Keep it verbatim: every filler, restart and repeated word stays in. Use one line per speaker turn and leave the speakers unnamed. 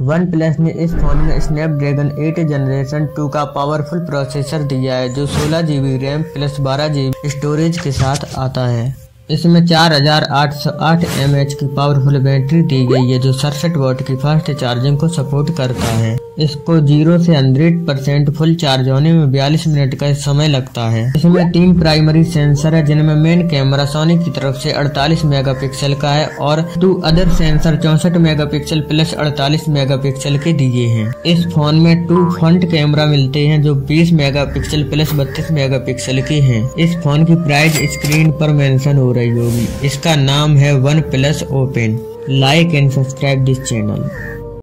One plus ने इस phone में स्नैपड्रैगन एट जनरेशन टू का पावरफुल प्रोसेसर दिया है जो सोलह जी बी रैम प्लस बारह जी बी स्टोरेज के साथ आता है। इसमें चार हज़ार आठ सौ आठ एम एच की पावरफुल बैटरी दी गई है जो सड़सठ वॉट की फास्ट चार्जिंग को सपोर्ट करता है। इसको जीरो से हंड्रेड परसेंट फुल चार्ज होने में बयालीस मिनट का समय लगता है। इसमें तीन प्राइमरी सेंसर है जिनमें मेन कैमरा सोनी की तरफ से अड़तालीस मेगापिक्सल का है और टू अदर सेंसर चौसठ मेगापिक्सल प्लस अड़तालीस मेगापिक्सल के दिए हैं। इस फोन में टू फ्रंट कैमरा मिलते हैं जो बीस मेगापिक्सल प्लस बत्तीस मेगापिक्सल के हैं। इस फोन की प्राइस स्क्रीन पर मेंशन हो रही होगी। इसका नाम है OnePlus open. Like and subscribe this channel.